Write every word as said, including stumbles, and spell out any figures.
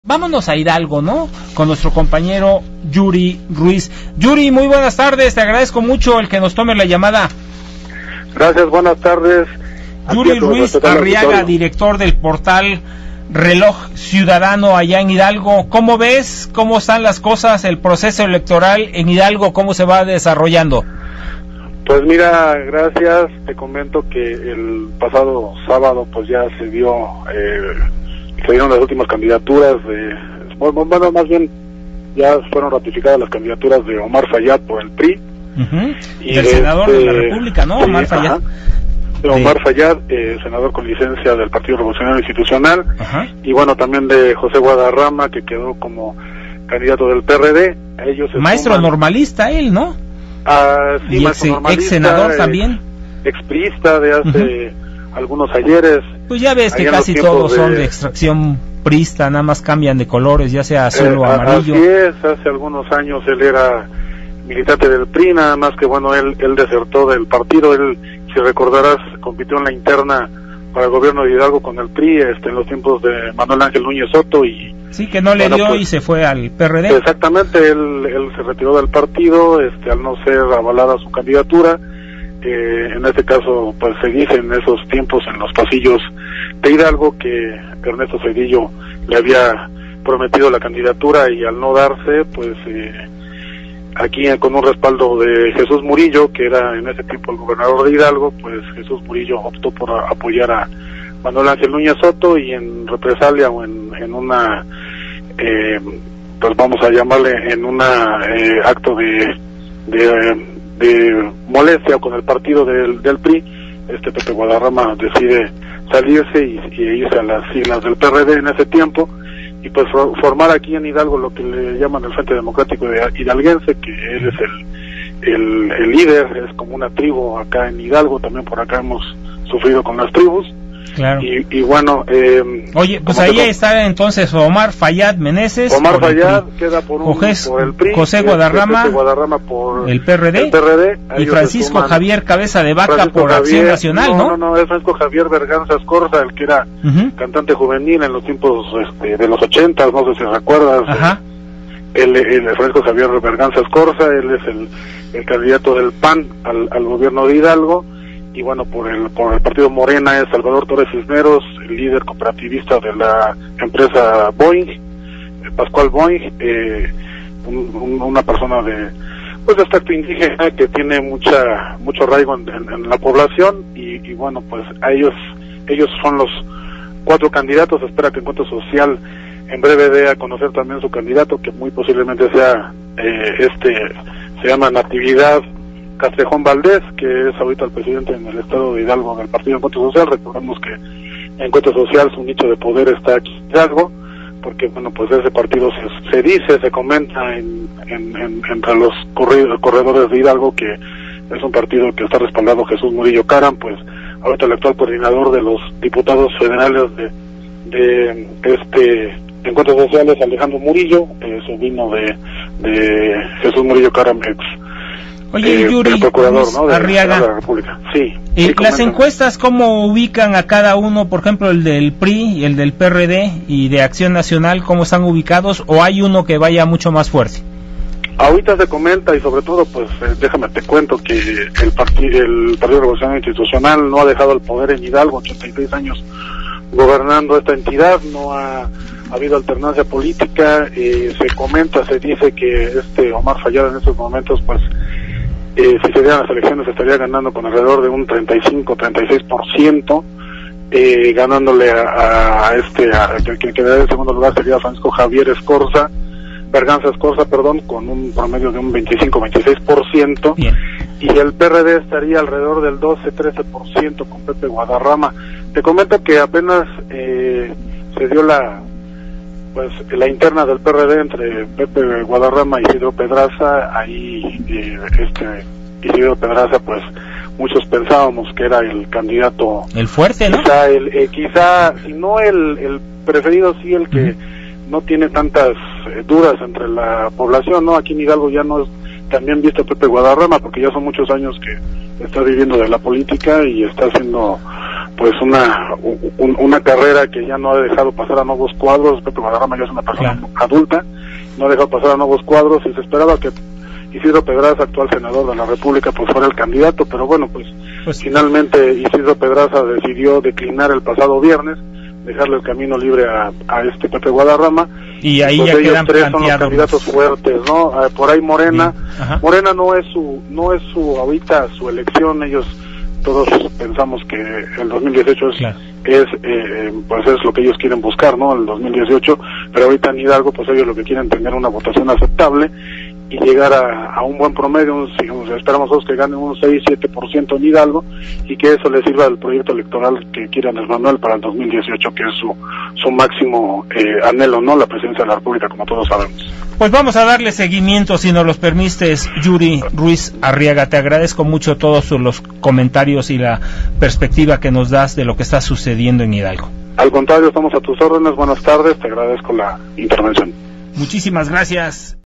Vámonos a Hidalgo, ¿no? Con nuestro compañero Yuri Ruiz. Yuri, muy buenas tardes, te agradezco mucho el que nos tome la llamada. Gracias, buenas tardes. Yuri Ruiz Arriaga, director del portal Reloj Ciudadano allá en Hidalgo. ¿Cómo ves? ¿Cómo están las cosas? El proceso electoral en Hidalgo, ¿cómo se va desarrollando? Pues mira, gracias. Te comento que el pasado sábado pues ya se dio... Eh, se dieron las últimas candidaturas de, bueno, más bien ya fueron ratificadas las candidaturas de Omar Fayad por el P R I. Uh-huh. Y del de, senador de, de la República, ¿no? Sí, Omar Fayad. De Omar de... Fayad, eh, senador con licencia del Partido Revolucionario Institucional. Uh-huh. Y bueno, también de José Guadarrama, que quedó como candidato del P R D. Ellos maestro suman... normalista él, ¿no? Ah, sí, y maestro ex, normalista. Ex senador eh, también. Expriista de hace... Uh-huh. algunos ayeres. Pues ya ves que casi todos de... son de extracción prista, nada más cambian de colores, ya sea azul eh, o amarillo. Así es, hace algunos años él era militante del P R I, nada más que bueno, él él desertó del partido. Él, si recordarás, compitió en la interna para el gobierno de Hidalgo con el P R I este, en los tiempos de Manuel Ángel Núñez Soto y... Sí, que no le bueno, dio pues, y se fue al P R D. Exactamente, él, él se retiró del partido este, al no ser avalada su candidatura. Eh, en este caso, pues se dice en esos tiempos en los pasillos de Hidalgo que Ernesto Zedillo le había prometido la candidatura y al no darse, pues eh, aquí con un respaldo de Jesús Murillo, que era en ese tiempo el gobernador de Hidalgo, pues Jesús Murillo optó por apoyar a Manuel Ángel Núñez Soto y en represalia o en, en una, eh, pues vamos a llamarle en una eh, acto de... de de molestia con el partido del, del P R I, este Pepe Guadarrama decide salirse y, y irse a las siglas del P R D en ese tiempo y pues for, formar aquí en Hidalgo lo que le llaman el Frente Democrático de Hidalguense, que él es el, el, el líder, es como una tribu acá en Hidalgo, también por acá hemos sufrido con las tribus. Claro. Y, y bueno, eh, oye, pues ahí está entonces Omar Fayad Meneses. Omar Fayad queda por, un, José, por el P R I. José Guadarrama, Guadarrama por el P R D. El P R D y Francisco Javier Cabeza de Vaca Francisco por Javier, Acción Nacional, ¿no? No, no, no, es Francisco Javier Berganza Escorza, el que era uh-huh. cantante juvenil en los tiempos este, de los ochentas, no sé si recuerdas. Ajá. El, el, el Francisco Javier Berganza Escorza, él es el, el candidato del P A N al, al gobierno de Hidalgo. Y bueno, por el por el partido Morena es Salvador Torres Cisneros, el líder cooperativista de la empresa Boeing, Pascual Boeing, eh, un, un, una persona de pues de aspecto indígena que tiene mucha mucho arraigo en, en, en la población y, y bueno, pues a ellos ellos son los cuatro candidatos. Espera que Encuentro Social en breve dé a conocer también su candidato, que muy posiblemente sea eh, este se llama Natividad Castrejón Valdés, que es ahorita el presidente en el estado de Hidalgo del Partido Encuentro Social. Recordemos que Encuentro Social, su nicho de poder está aquí en Hidalgo, porque bueno, pues ese partido se, se dice, se comenta en, en, en, entre los corredores de Hidalgo que es un partido que está respaldado Jesús Murillo Caram, pues ahorita el actual coordinador de los diputados federales de, de este Encuentro Social es Alejandro Murillo, eh, sobrino de, de Jesús Murillo Caram, ex Oye, eh, Yuri, procurador, ¿no? de, Arriaga, de la República. Sí, eh, sí, las encuestas, ¿cómo ubican a cada uno? Por ejemplo, el del P R I y el del P R D y de Acción Nacional, ¿cómo están ubicados? ¿O hay uno que vaya mucho más fuerte? Ahorita se comenta y sobre todo, pues eh, déjame te cuento que el, parti el Partido Revolucionario Institucional no ha dejado el poder en Hidalgo, ochenta y seis años gobernando esta entidad, no ha, ha habido alternancia política. Eh, se comenta, se dice que este Omar Fayad en estos momentos, pues Eh, si se dieran las elecciones estaría ganando con alrededor de un treinta y cinco, treinta y seis por ciento, eh, ganándole a, a este, a, quien quedaría en segundo lugar sería Francisco Javier Escorza, Berganza Escorza, perdón, con un promedio de un veinticinco, veintiséis por ciento, Bien. Y el P R D estaría alrededor del doce, trece por ciento con Pepe Guadarrama. Te comento que apenas eh, se dio la pues la interna del P R D entre Pepe Guadarrama y Isidro Pedraza. Ahí eh, este Isidro Pedraza, pues muchos pensábamos que era el candidato, el fuerte, ¿no? Quizá, el, eh, quizá si no el, el preferido, sí el que uh-huh. no tiene tantas eh, dudas entre la población, ¿no? Aquí en Hidalgo ya no es también visto Pepe Guadarrama, porque ya son muchos años que está viviendo de la política y está haciendo pues una un, una carrera que ya no ha dejado pasar a nuevos cuadros. Pepe Guadarrama ya es una persona claro. adulta, no ha dejado pasar a nuevos cuadros, y se esperaba que Isidro Pedraza, actual senador de la República, pues fuera el candidato, pero bueno, pues, pues finalmente Isidro Pedraza decidió declinar el pasado viernes, dejarle el camino libre a, a este Pepe Guadarrama, y ahí pues ya ellos quedan tres son los candidatos fuertes, ¿no? Por ahí Morena, Morena no es su, no es su ahorita su elección. Ellos todos pensamos que el dos mil dieciocho es, claro. es eh, pues es lo que ellos quieren buscar, ¿no? El dos mil dieciocho, pero ahorita en Hidalgo, pues ellos lo que quieren tener una votación aceptable y llegar a, a un buen promedio, un, digamos, esperamos todos que ganen un seis siete por ciento en Hidalgo, y que eso le sirva al proyecto electoral que quiere Andrés Manuel para el dos mil dieciocho, que es su, su máximo eh, anhelo, ¿no? La presidencia de la República, como todos sabemos. Pues vamos a darle seguimiento, si nos los permites, Yuri Ruiz Arriaga. Te agradezco mucho todos los comentarios y la perspectiva que nos das de lo que está sucediendo en Hidalgo. Al contrario, estamos a tus órdenes. Buenas tardes, te agradezco la intervención. Muchísimas gracias.